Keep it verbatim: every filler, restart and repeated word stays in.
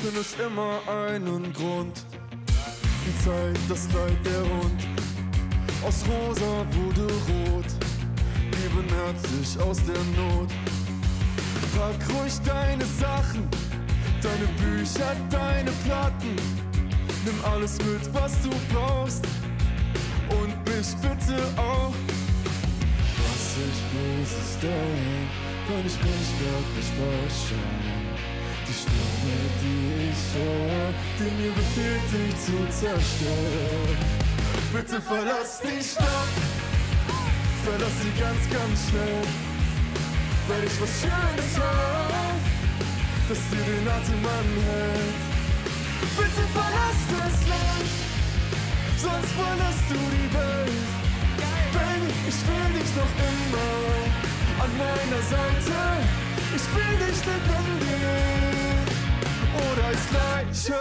findest immer einen Grund. Die Zeit, das Leid, der Hund. Aus rosa wurde rot. Liebe nährt sich aus der Not. Pack ruhig deine Sachen, deine Bücher, deine Platten. Nimm alles mit, was du brauchst. Und mich bitte auch. Was ich Böses denk, wenn ich mich wirklich verschau. Die Stimme, die ich hör, die mir befiehlt, dich zu zerstören. Bitte verlass die Stadt, verlass sie ganz, ganz schnell. Weil ich was Schönes hab, das dir den Atem anhält. Bitte verlass das Land, sonst verlässt du die Welt. Baby, ich will dich noch immer an meiner Seite. Ich will dich lebendig oder als Leiche.